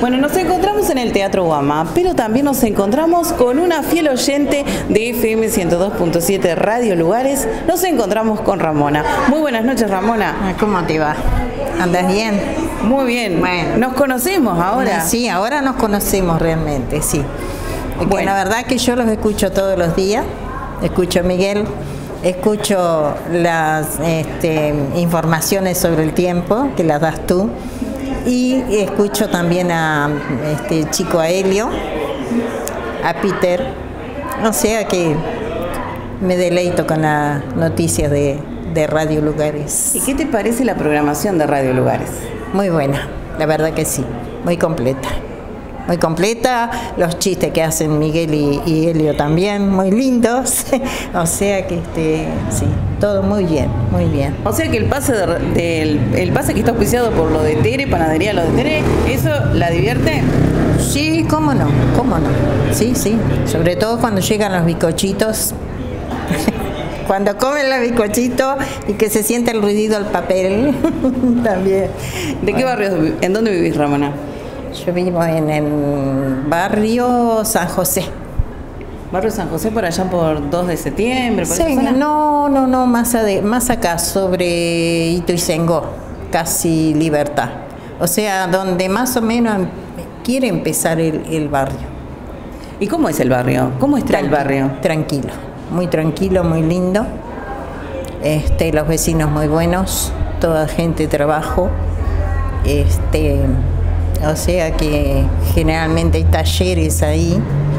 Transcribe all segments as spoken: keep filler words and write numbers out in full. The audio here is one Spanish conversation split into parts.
Bueno, nos encontramos en el Teatro Guama, pero también nos encontramos con una fiel oyente de F M ciento dos punto siete Radio Lugares. Nos encontramos con Ramona. Muy buenas noches, Ramona. ¿Cómo te va? ¿Andas bien? Muy bien. Bueno. ¿Nos conocemos ahora? Sí, ahora nos conocemos realmente, sí. Porque Bueno. la verdad que yo los escucho todos los días. Escucho a Miguel, escucho las este, informaciones sobre el tiempo, que las das tú. Y escucho también a este chico, a Helio, a Peter. O sea que me deleito con las noticias de, de Radio Lugares. ¿Y qué te parece la programación de Radio Lugares? Muy buena, la verdad que sí, muy completa. Muy completa, los chistes que hacen Miguel y, y Helio también, muy lindos. O sea que este, sí, todo muy bien, muy bien. O sea que el pase de, del el pase que está auspiciado por lo de Tere, Panadería Lo de Tere, ¿eso la divierte? Sí, cómo no, cómo no. Sí, sí, sobre todo cuando llegan los bizcochitos. Cuando comen los bizcochitos y que se siente el ruido del papel también. ¿De qué barrio, en dónde vivís, Ramona? Yo vivo en el barrio San José. Barrio San José, por allá por dos de septiembre, por Sí, esa zona. no, no, no, más, ade- más acá, sobre Ituzaingó, casi Libertad. O sea, donde más o menos em- quiere empezar el, el barrio. ¿Y cómo es el barrio? ¿Cómo está el barrio? Tranquilo, muy tranquilo, muy lindo. Este, los vecinos muy buenos, toda gente de trabajo. Este, o sea que generalmente hay talleres ahí.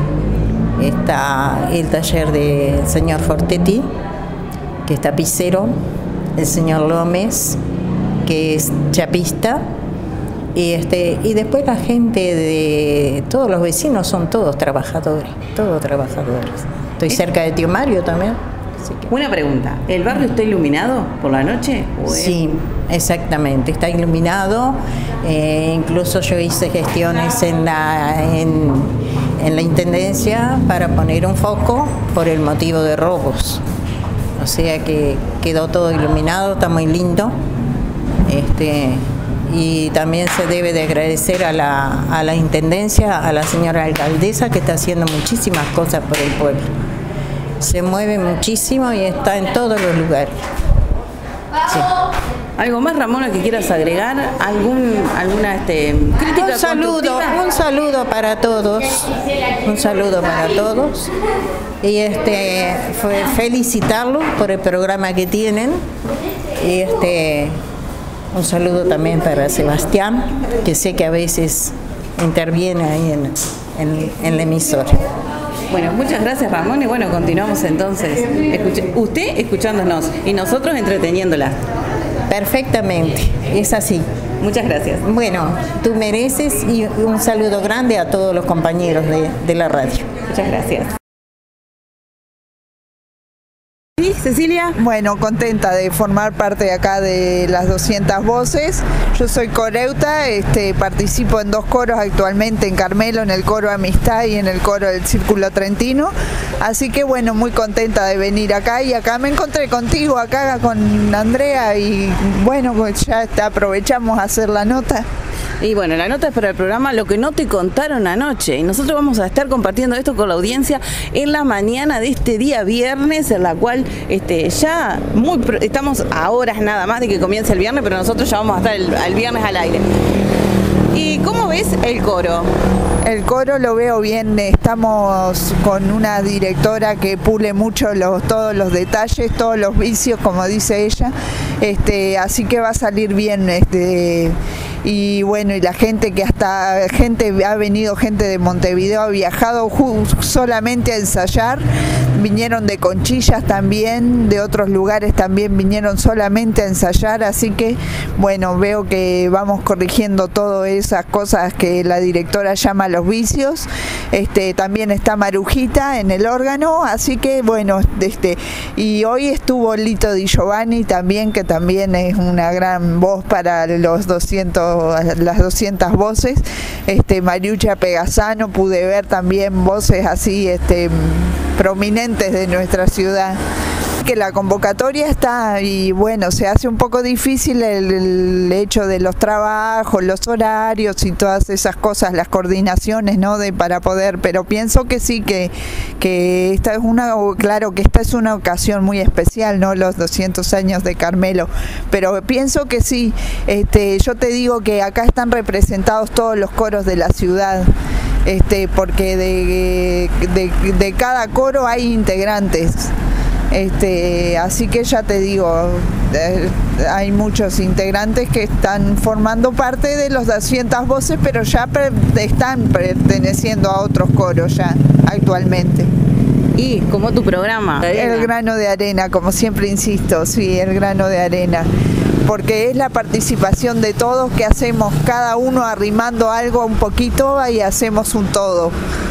Está el taller del señor Fortetti, que es tapicero, el señor Gómez, que es chapista, y este y después la gente de todos los vecinos son todos trabajadores, todos trabajadores. Estoy cerca de Tío Mario también. Así que... Una pregunta, ¿el barrio está iluminado por la noche? ¿O es- Sí, exactamente, está iluminado. Eh, incluso yo hice gestiones en la, en, en la Intendencia para poner un foco por el motivo de robos. O sea que quedó todo iluminado, está muy lindo. Este, y también se debe de agradecer a la, a la Intendencia, a la señora alcaldesa, que está haciendo muchísimas cosas por el pueblo. Se mueve muchísimo y está en todos los lugares. Sí. ¿Algo más, Ramona, que quieras agregar? ¿Algún, ¿Alguna este, crítica Un saludo, constructiva? un saludo para todos, un saludo para todos. Y este, fue felicitarlos por el programa que tienen. Y este, un saludo también para Sebastián, que sé que a veces interviene ahí en, en, en la emisora. Bueno, muchas gracias, Ramón, y bueno, continuamos entonces. Escuche- usted escuchándonos y nosotros entreteniéndola. Perfectamente, es así. Muchas gracias. Bueno, tú mereces, y un saludo grande a todos los compañeros de, de la radio. Muchas gracias. ¿Sí, Cecilia? Bueno, contenta de formar parte de acá de las doscientas voces. Yo soy coreuta, este, participo en dos coros actualmente en Carmelo, en el coro Amistad y en el coro del Círculo Trentino. Así que bueno, muy contenta de venir acá, y acá me encontré contigo, acá con Andrea, y bueno, pues ya está, aprovechamos a hacer la nota. Y bueno, la nota es para el programa Lo que no te contaron anoche. Y nosotros vamos a estar compartiendo esto con la audiencia en la mañana de este día viernes, en la cual este, ya muy pro- estamos a horas nada más de que comience el viernes, pero nosotros ya vamos a estar el, el viernes al aire. ¿Y cómo ves el coro? El coro lo veo bien, estamos con una directora que pule mucho los, todos los detalles, todos los vicios, como dice ella, este, así que va a salir bien, este, y bueno, y la gente que hasta, gente ha venido, gente de Montevideo, ha viajado ju- solamente a ensayar, vinieron de Conchillas también, de otros lugares también vinieron solamente a ensayar, así que bueno, veo que vamos corrigiendo todas esas cosas que la directora llama los vicios. Este, también está Marujita en el órgano, así que bueno, este, y hoy estuvo Lito Di Giovanni también, que también es una gran voz para los doscientos, las doscientas voces. Este, Mariucha Pegasano, pude ver también voces así este, prominentes de nuestra ciudad. que la convocatoria está y bueno, se hace un poco difícil el, el hecho de los trabajos, los horarios y todas esas cosas, las coordinaciones, ¿no? De para poder, pero pienso que sí, que, que esta es una, claro que esta es una ocasión muy especial, ¿no? Los doscientos años de Carmelo, pero pienso que sí, este, yo te digo que acá están representados todos los coros de la ciudad. Este, porque de, de, de cada coro hay integrantes, este, así que ya te digo, eh, hay muchos integrantes que están formando parte de los doscientas voces, pero ya per, están perteneciendo a otros coros ya actualmente. Y como tu programa, El grano de arena, como siempre insisto, sí, el grano de arena. Porque es la participación de todos que hacemos, cada uno arrimando algo un poquito y hacemos un todo.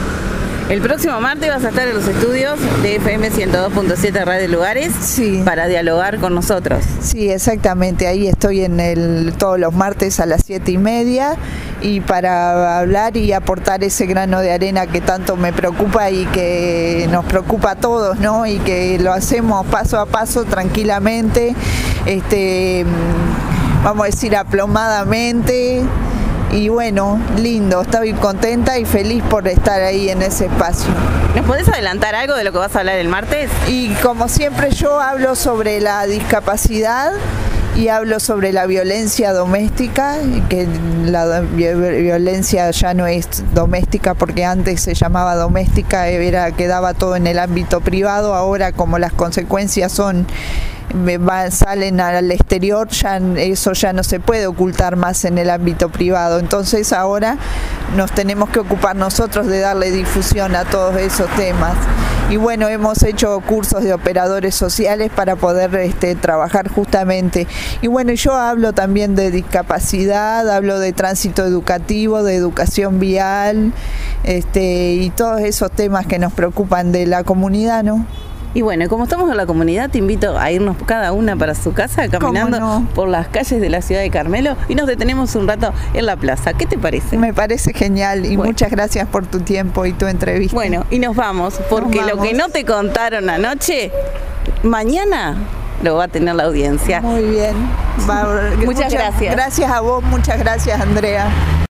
El próximo martes vas a estar en los estudios de F M ciento dos punto siete Radio Lugares, sí, para dialogar con nosotros. Sí, exactamente, ahí estoy en el, todos los martes a las siete y media y para hablar y aportar ese grano de arena que tanto me preocupa y que nos preocupa a todos, ¿no? Y que lo hacemos paso a paso, tranquilamente, este, vamos a decir aplomadamente. Y bueno, lindo, estoy contenta y feliz por estar ahí en ese espacio. ¿Nos podés adelantar algo de lo que vas a hablar el martes? Y como siempre yo hablo sobre la discapacidad y hablo sobre la violencia doméstica, que la violencia ya no es doméstica porque antes se llamaba doméstica, era, quedaba todo en el ámbito privado, ahora como las consecuencias son Va, salen al exterior, ya eso ya no se puede ocultar más en el ámbito privado, entonces ahora nos tenemos que ocupar nosotros de darle difusión a todos esos temas. Y bueno, hemos hecho cursos de operadores sociales para poder este, trabajar justamente. Y bueno, yo hablo también de discapacidad, hablo de tránsito educativo, de educación vial, este, y todos esos temas que nos preocupan de la comunidad, ¿no? Y bueno, como estamos en la comunidad, te invito a irnos cada una para su casa, caminando no? por las calles de la ciudad de Carmelo y nos detenemos un rato en la plaza. ¿Qué te parece? Me parece genial y bueno, muchas gracias por tu tiempo y tu entrevista. Bueno, y nos vamos, porque nos vamos. Lo que no te contaron anoche, mañana lo va a tener la audiencia. Muy bien. Va, muchas, muchas gracias. Gracias a vos, muchas gracias, Andrea.